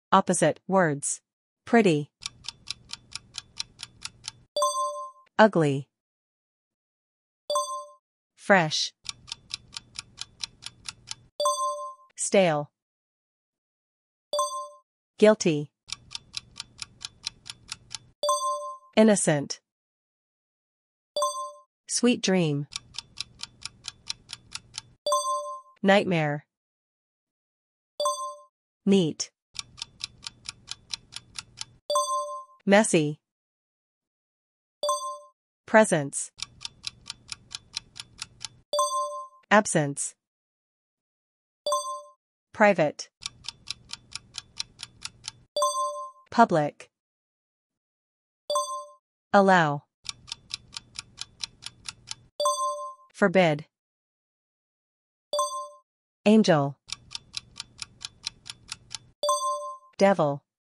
Opposite words. Pretty. Ugly. Fresh. Stale. Guilty. Innocent. Sweet dream. Nightmare. Neat. Messy. Presence. Absence. Private. Public. Allow. Forbid. Angel. Devil.